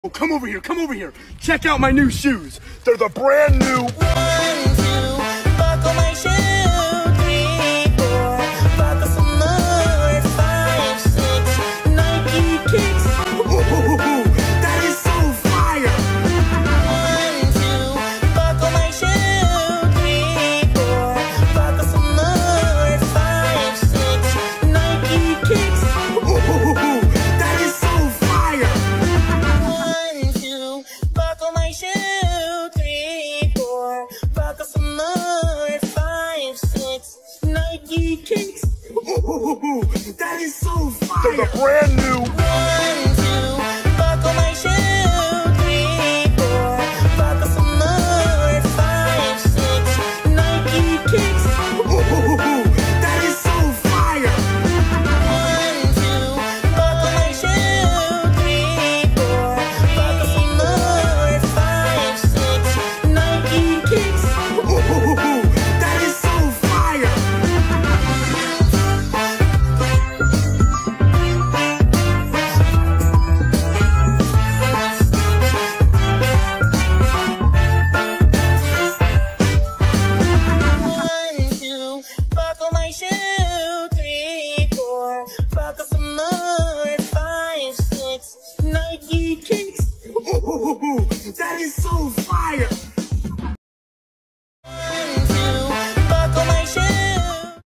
Oh, come over here, come over here. Check out my new shoes. They're the brand new. 1, 2, buckle my shoe. 3, 4, buckle some more. 5, 6, Nike kicks. Ooh, that is so fire. 1, 2, buckle my shoe. 3, 4, buckle some more. 5, 6, Nike kicks. Ooh, that is so fire. 1, 2, buckle my shoe. 3, 4, buckle some more. 5, 6, Nike kicks. Ooh, that is so fire. They're the brand new. 1, 2, buckle my shoe. 3, 4, buckle some more. 5, 6, Nike kicks. Ooh, that is so fire. 1, 2, buckle my shoe. 3, 4, buckle some more. 5, 6, Nike kicks. Ooh, that is so fire. 1, 2, buckle my shoe. 3, 4, buckle some more. 5, 6, Nike kicks. Ooh, that is so fire.